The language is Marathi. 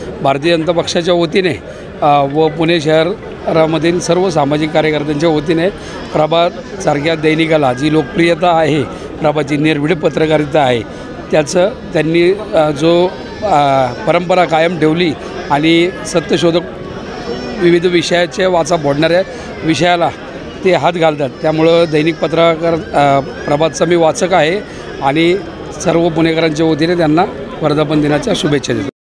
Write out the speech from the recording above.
भारतीय जनता पक्षाच्या वतीने व पुणे शहरामधील सर्व सामाजिक कार्यकर्त्यांच्या वतीने प्रभातसारख्या दैनिकाला जी लोकप्रियता आहे, प्रभातची निर्भीड पत्रकारिता आहे, त्याचं त्यांनी जो परंपरा कायम ठेवली आणि सत्यशोधक विविध विषयाच्या वाचा फोडणाऱ्या विषयाला ते हात घालतात। त्यामुळं दैनिक पत्रकार प्रभातचा मी वाचक आहे आणि सर्व पुणेकरांच्या वतीने त्यांना वर्धापन दिनाच्या शुभेच्छा देतो।